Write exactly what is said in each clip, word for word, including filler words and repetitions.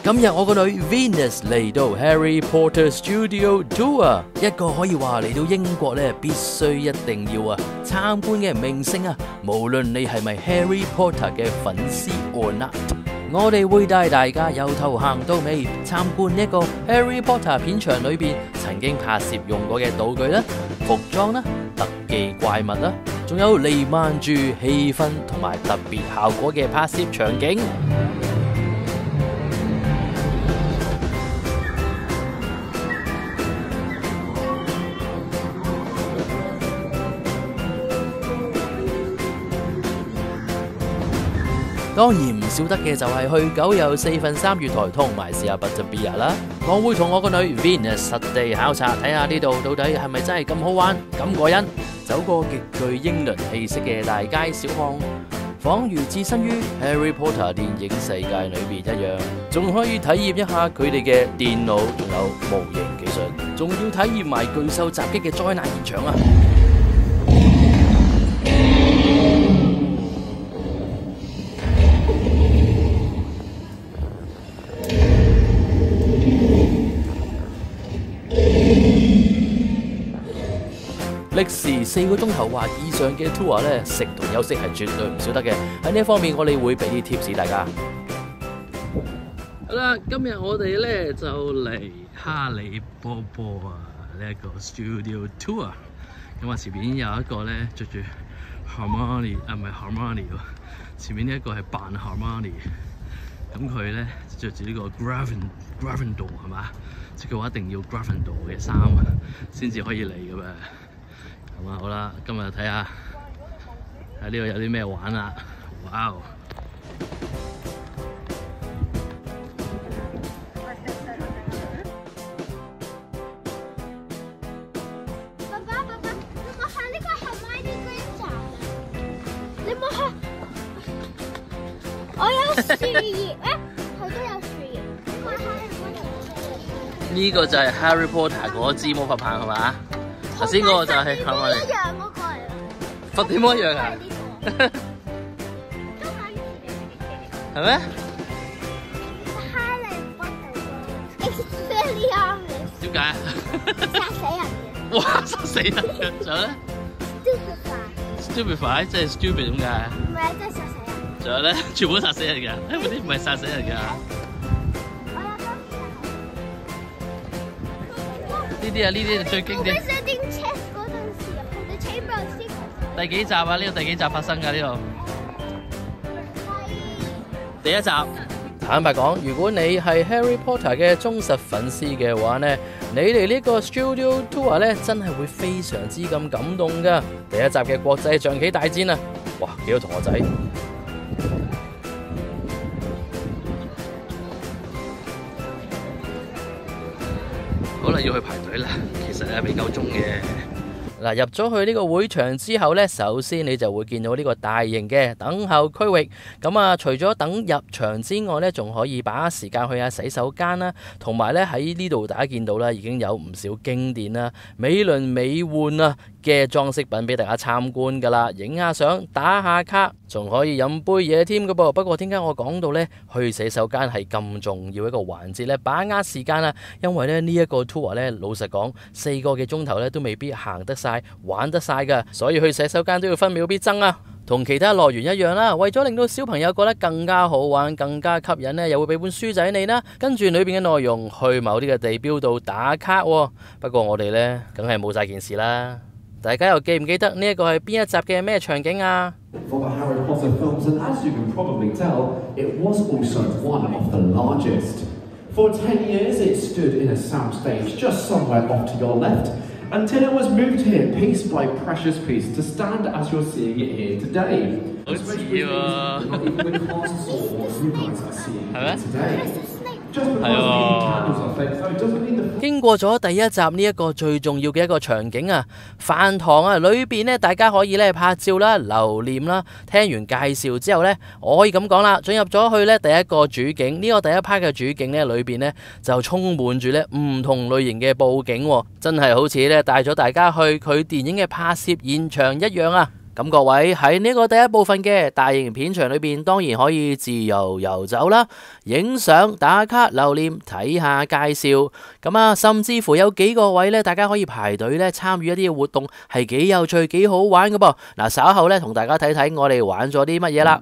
今日我個女 Venus 嚟到 Harry Potter Studio Tour， 一個可以話嚟到英國咧必須一定要啊參觀嘅名勝啊，無論你係咪 Harry Potter 嘅粉絲 or not， 我哋會帶大家由頭行到尾參觀一個 Harry Potter 片場裏邊曾經拍攝用過嘅道具啦、服裝啦、特技怪物啦，仲有瀰漫住氣氛同埋特別效果嘅拍攝場景。當然唔少得嘅就係去九又四分三月台同埋試下 Butterbeer 啦。我會同我個女 Venus 實地考察，睇下呢度到底係咪真係咁好玩、咁過癮，走過極具英倫氣息嘅大街小巷，仿如置身於 Harry Potter 電影世界裏面一樣，仲可以體驗一下佢哋嘅電腦仲有模型技術，仲要體驗埋巨獸襲擊嘅災難現場啊！歷時四個鐘頭或以上嘅 tour 咧，食同休息係絕對唔少得嘅。喺呢一方面，我哋會俾啲 tips 大家。好啦，今日我哋咧就嚟哈利波波啊呢一個 studio tour。咁啊，前面有一個咧着住 Hermione 啊，唔係 Hermione 喎，前面呢一個係扮 Hermione。咁佢咧着住呢個 Gryffindor Gryffindor 係嘛？即係佢話一定要 Gryffindor 嘅衫先至可以嚟㗎嘛。咁啊，好啦，今日睇下喺呢度有啲咩玩啊！哇哦！ 爸爸，爸爸，你摸下呢個係咪呢個站？你摸下，我有樹葉啊！佢都有樹葉。你摸下你摸下。 呢個就係 Harry Potter 嗰支魔法棒係嘛？頭先嗰個就係係咪？ 一樣嗰個嚟。 佛點魔一樣啊？係咩？ 哈利波特 Expelliarmus。 點解？ 殺死人嘅。 哇！殺死人嘅，仲有咧 ？Stupefy，Stupefy 即係 stupid 點解？ 唔係，即係殺死人。 仲有咧，全部都殺死人㗎，嗰啲唔係殺死人㗎。呢啲啊，呢啲最經典。第幾集啊？呢個第幾集發生㗎？呢度第一集。坦白講，如果你係 Harry Potter 嘅忠實粉絲嘅話呢，你哋呢個 Studio Tour 咧真係會非常之咁感動㗎。第一集嘅國際象棋大戰啊，哇，幾個同學仔！好啦，要去排隊啦，其實係未夠鐘嘅。嗱，入咗去呢個會場之後呢，首先你就會見到呢個大型嘅等候區域。咁啊，除咗等入場之外呢，仲可以把握時間去下洗手間啦。同埋呢，喺呢度大家見到啦，已經有唔少經典啦、美輪美奐啊嘅裝飾品俾大家參觀噶啦，影下相、打下卡，仲可以飲杯嘢添噶噃。不過點解我講到呢，去洗手間係咁重要一個環節呢？把握時間啊，因為咧呢一個 tour 呢，老實講，四個幾鐘頭呢都未必行得晒、玩得晒噶，所以去洗手間都要分秒必爭啊。同其他樂園一樣啦，為咗令到小朋友覺得更加好玩、更加吸引呢，又會俾本書仔你啦，跟住裏邊嘅內容去某啲嘅地標度打卡喎。不過我哋呢，梗係冇晒件事啦。大家又記唔記得呢一個係邊一集嘅咩場景啊？ For the Harry Potter films, and as you can probably tell, it was also one of the largest. For ten years, it stood in a soundstage just somewhere off to your left, until it was moved here piece by precious piece to stand as you're seeing it here today. 好似喎，係咩？係喎。經過咗第一集呢一個最重要嘅一個場景啊，飯堂啊裏邊呢，大家可以咧拍照啦、留念啦。聽完介紹之後呢，我可以咁講啦，進入咗去呢第一個主景，呢、這個第一 part 嘅主景呢，裏邊呢就充滿住呢唔同類型嘅佈景，真係好似呢帶咗大家去佢電影嘅拍攝現場一樣啊！ 咁各位喺呢個第一部分嘅大型片場裏邊，當然可以自由遊走啦，影相、打卡、留念、睇下介紹。咁啊，甚至乎有幾個位呢，大家可以排隊呢參與一啲嘅活動，係幾有趣、幾好玩嘅噃。嗱，稍後呢，同大家睇睇我哋玩咗啲乜嘢啦。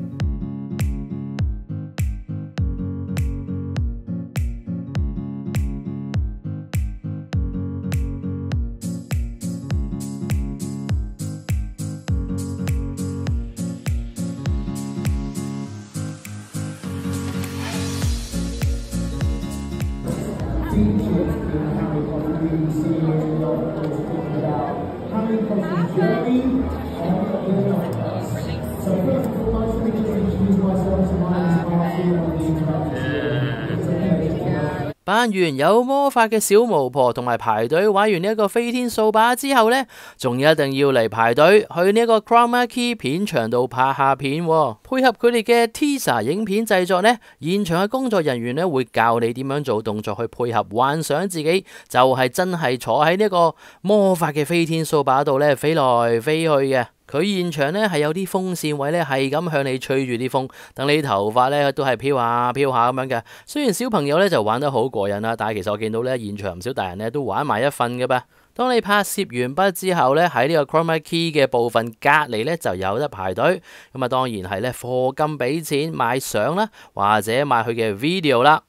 扮完有魔法嘅小巫婆同埋排隊玩完呢一個飛天掃把之後呢，仲一定要嚟排隊去呢一個 Chroma Key 片場度拍下片，哦，配合佢哋嘅 teaser 影片製作呢，現場嘅工作人員呢會教你點樣做動作去配合，幻想自己就係真係坐喺呢一個魔法嘅飛天掃把度呢飛來飛去嘅。佢現場呢係有啲風扇位呢係咁向你吹住啲風，等你頭髮呢都係飄下飄下咁樣嘅。雖然小朋友呢就玩得好過癮啦，但係其實我見到呢現場唔少大人呢都玩埋一份嘅噃。當你拍攝完畢之後呢，喺呢個 Chroma Key 嘅部分隔離呢就有得排隊。咁啊當然係呢課金俾錢買相啦，或者買佢嘅 video 啦。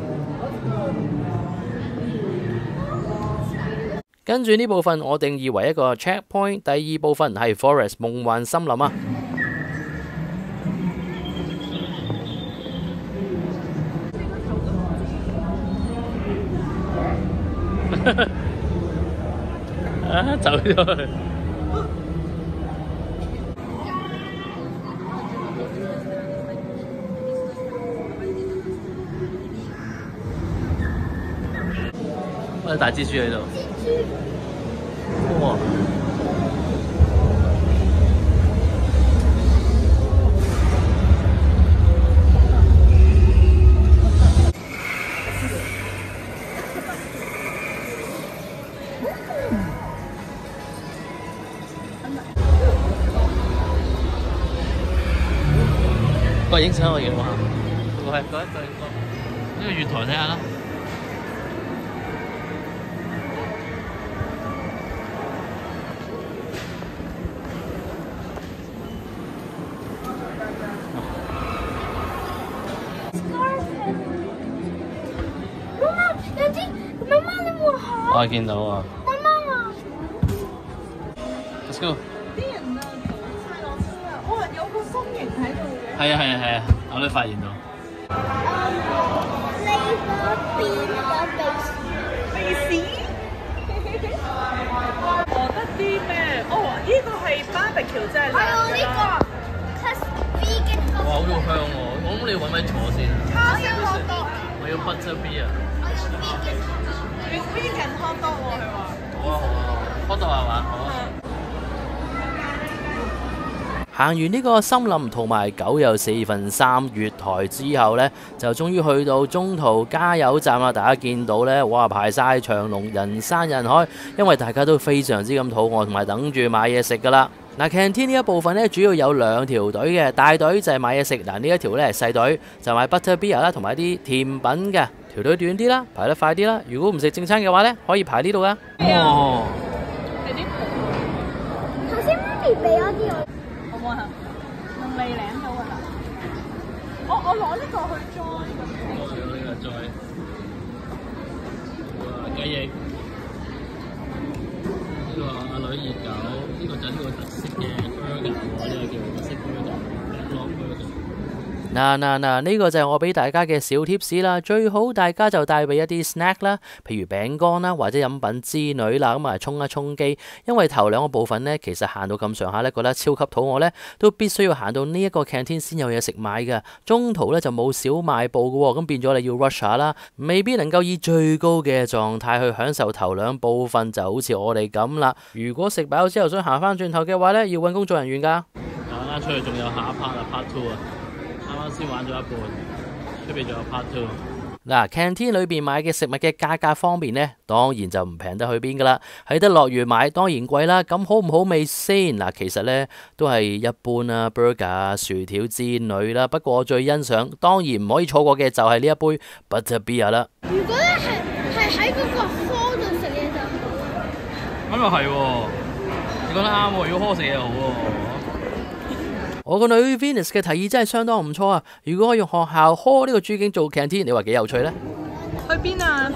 跟住呢部分我定義為一個 checkpoint， 第二部分係 Forest 夢幻森林啊。啊，走咗去。有大蜘蛛喺度。哇！過嚟影相我要哇！過嚟過嚟過嚟過呢個月台睇下啦。我見到啊！ 媽媽 Let's go！ 啲人啊，講晒落車啊！哇，有個身形喺度嘅。 係啊係啊係啊，我都發現到。 呢個邊個鼻屎？ 鼻屎？我得啲咩？哦，呢個係 barbecue 即係係啊，呢個 crispy 嘅。 哇，好香喎！我諗你要揾位坐先。 我要好多。 我要 butter beer 啊！ 我要 vegan。 vegan hot dog 喎，佢話。 好啊好啊，hot dog係嘛？好啊。行完呢個森林同埋九又四分三月台之後呢，就終於去到中途加油站啦！大家見到呢，哇排晒長龍，人山人海，因為大家都非常之咁肚餓，同埋等住買嘢食噶啦。嗱 canteen 呢一部分呢，主要有兩條隊嘅，大隊就係買嘢食，嗱呢一條呢係細隊，就買 butter beer 啦，同埋啲甜品嘅。條隊短啲啦，排得快啲啦。如果唔食正餐嘅話呢，可以排呢度噶。哦， 係啲頭先媽咪俾我啲我。 好唔好啊？用脷領到㗎啦。我我攞呢個去 join 咁。 我攞呢個 join。哇，雞翼。呢個阿女熱狗，呢個就係呢個特色嘅 burger， 我呢個叫特色 burger。嗱嗱嗱，呢個就係我俾大家嘅小貼士啦。最好大家就帶備一啲 snack 啦，譬如餅乾啦，或者飲品之類啦，咁啊充一充飢。因為頭兩個部分呢，其實行到咁上下呢，覺得超級肚餓呢，都必須要行到呢一個 canteen 先有嘢食買嘅。中途呢就冇小賣部嘅喎，咁變咗你要 rush 下啦，未必能夠以最高嘅狀態去享受頭兩部分，就好似我哋咁啦。如果食飽之後想行翻轉頭嘅話呢，要揾工作人員㗎。啱啱出去仲有下一 part 啊 part two 啊！啱啱先玩咗一半，出邊仲有 part two。 嗱 ，canteen 裏邊買嘅食物嘅價格方面呢，當然就唔平得去邊噶啦。喺得樂園買當然貴啦，咁好唔好味先？嗱，其實呢都係一般啦 ，burger 啊、薯條之類啦。不過我最欣賞，當然唔可以錯過嘅就係呢一杯 butter beer 啦。 如果咧係係喺嗰個殼度食嘢就好啦。 咁又係喎，你講得啱喎，如果殼食嘢好喎。我個女 Venus 嘅提議真係相當唔錯啊！如果可以用學校開呢個珠景做 canteen， 你話幾有趣呢？ 去邊啊？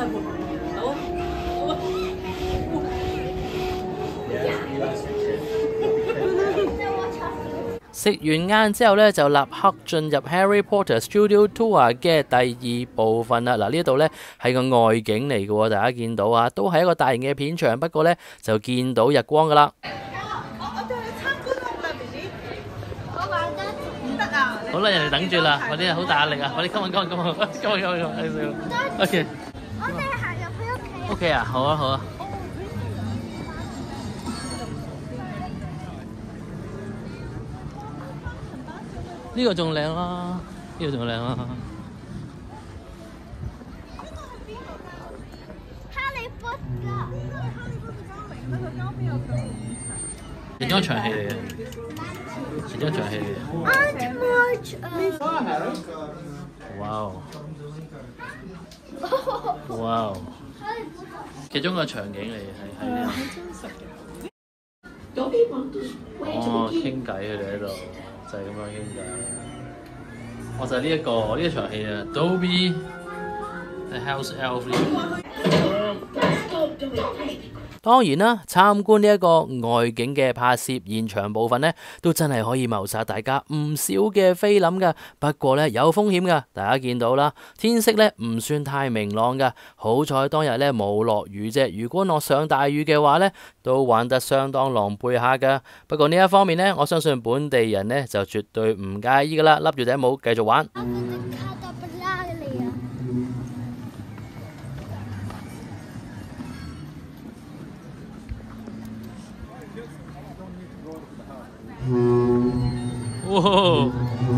食完晏之後呢，就立刻進入 Harry Potter Studio Tour 嘅第二部分啦。嗱，呢一度呢係個外景嚟嘅喎，大家見到啊，都係一個大型嘅片場，不過呢就見到日光噶啦。好啦，人哋等住啦，我啲好大壓力啊！我啲今日今日今日今日今日今日 OK， 我哋行入去屋企。 OK 啊，好啊好啊。呢個仲靚啦，呢個仲靚啦。 哈利波特。 其中一場戲嚟嘅，其中一場戲嚟嘅。 Aunt March。 哇哦！哇哦！其中個場景嚟嘅，係係呢度。哦，傾偈佢哋喺度，就係咁樣傾偈。我就係呢一個呢一場戲啊 ，Dobby The House Elf。當然啦，參觀呢一個外景嘅拍攝現場部分呢，都真係可以謀殺大家唔少嘅菲林噶。不過呢，有風險噶，大家見到啦，天色呢唔算太明朗噶。好彩當日呢冇落雨啫，如果落上大雨嘅話呢，都玩得相當狼狽下噶。不過呢一方面呢，我相信本地人呢就絕對唔介意噶啦，笠住頂帽繼續玩。哇！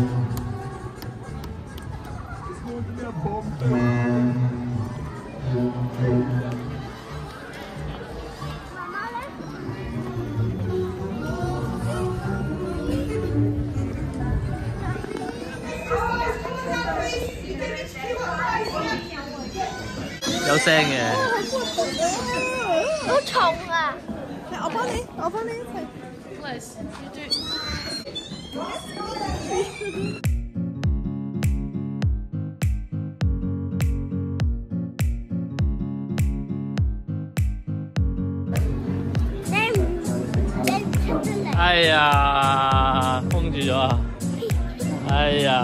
有聲嘅。 好重啊！ 我幫你，我幫你一齊。 哎呀，封住咗啊！哎呀！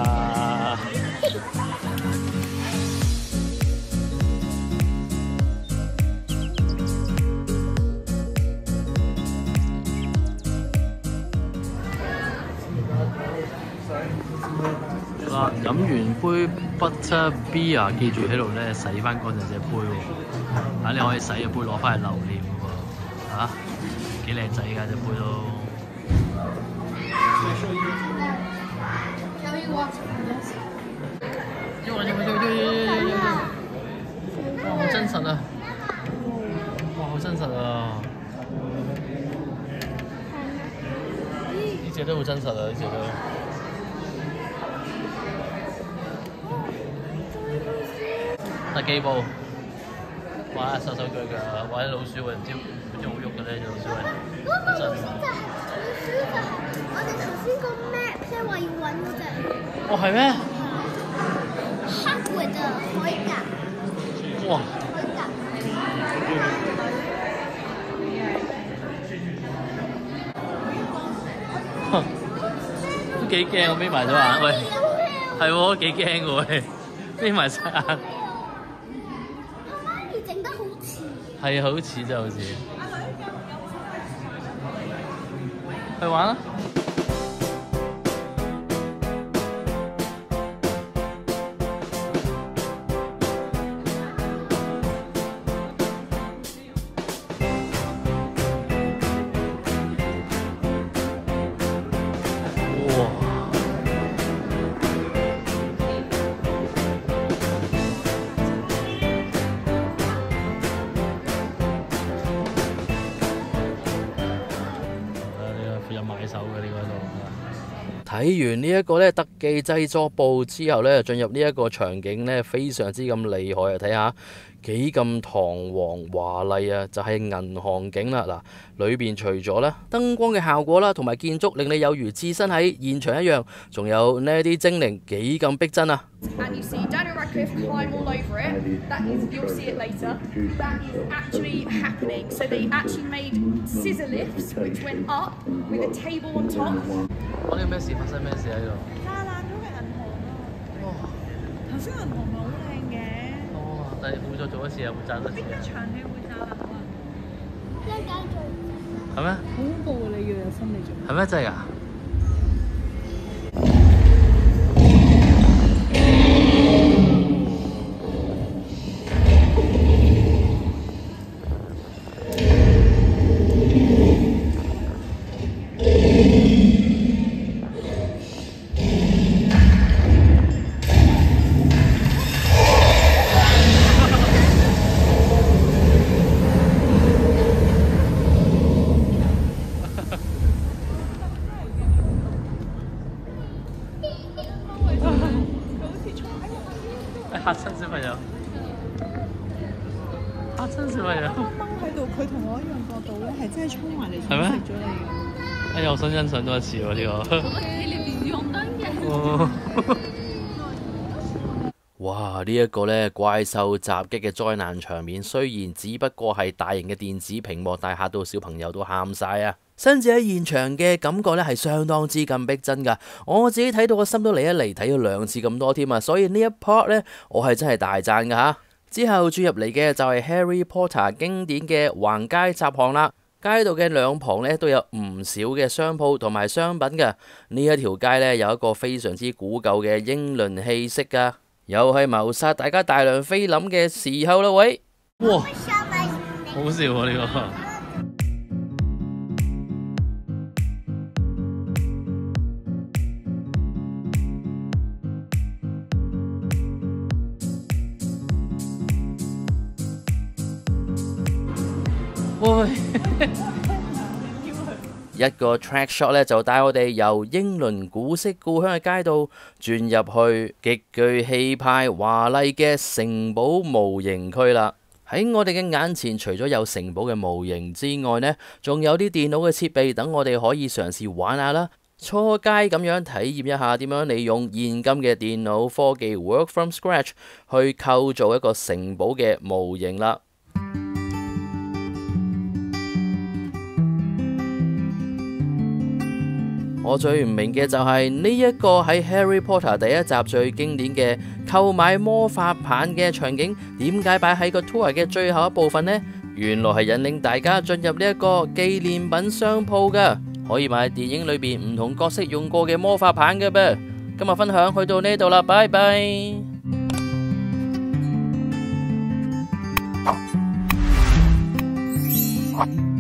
嗱，飲完杯 butter beer， 記住喺度咧洗翻乾淨隻杯喎。啊，你可以洗隻杯攞翻去留念嘅喎。啊，幾靚仔㗎隻杯都。哇，好真實啊！哇，好真實啊！呢隻都好真實啊！呢隻都。特技部，哇！手手腳腳，哇！啲老鼠喎，唔知好似好喐嘅咧，隻老鼠係。 嗰個老鼠就係老鼠就係我哋頭先個 map 即係話要揾嗰隻。 哦，係咩？ 黑活嘅海格。 哇！都幾驚，我眯埋咗眼，喂，係喎，幾驚嘅喂，眯埋晒眼。 整得好似， 係啊，好似真係好似。去玩啦！哇！ 睇完呢一個咧特技製作部之後咧，進入呢一個場景咧，非常之咁厲害啊！睇下幾咁堂皇華麗啊，就係銀行景啦。嗱，裏邊除咗咧燈光嘅效果啦，同埋建築令你有如置身喺現場一樣，仲有呢啲精靈幾咁逼真啊！ And you see Daniel Radcliffe climb all over it. That is, you'll see it later. That is actually happening. So they actually made scissor lifts which went up with a table on top. 我呢個咩事發生咩事喺度？ 炸爛咗嘅銀行啊！ 哇！ 頭先銀行咪好靚嘅。 哦，但係冇再做一次又會炸多次。 邊個場戲會炸爛啊？ 一間最係咩？ 好恐怖啊！你要有心理準備。 係咩真係㗎？嚇親小朋友，嚇親小朋友。 掹喺度，佢同我一樣角度咧，係真係衝埋嚟係咩食咗你嘅。 哎呀，我想欣賞多一次喎呢個。哦哇！呢、一個呢怪獸襲擊嘅災難場面，雖然只不過係大型嘅電子屏幕，但係嚇到小朋友都喊晒啊！親自喺現場嘅感覺呢係相當之咁逼真㗎，我自己睇到個心都嚟一嚟，睇咗兩次咁多添啊！所以呢一 part 呢，我係真係大讚㗎嚇。之後轉入嚟嘅就係 Harry Potter 經典嘅橫街窄巷啦。街道嘅兩旁呢都有唔少嘅商鋪同埋商品㗎。呢一條街呢，有一個非常之古舊嘅英倫氣息㗎。又係謀殺大家大量菲林嘅時候啦，喂！哇，好笑啊呢個！喂，一個 track shot 咧就帶我哋由英倫古色故鄉嘅街道轉入去極具氣派華麗嘅城堡模型區啦。喺我哋嘅眼前，除咗有城堡嘅模型之外呢，仲有啲電腦嘅設備等我哋可以嘗試玩下啦。初階咁樣體驗一下點樣利用現今嘅電腦科技 work from scratch 去構造一個城堡嘅模型啦。我最唔明嘅就係呢一個喺 Harry Potter 第一集最經典嘅購買魔法棒嘅場景，點解擺喺個 tour 嘅最後一部分呢？原來係引領大家進入呢一個紀念品商鋪㗎，可以買電影裏邊唔同角色用過嘅魔法棒嘅噃。今日分享去到呢度啦，拜拜。 Bye.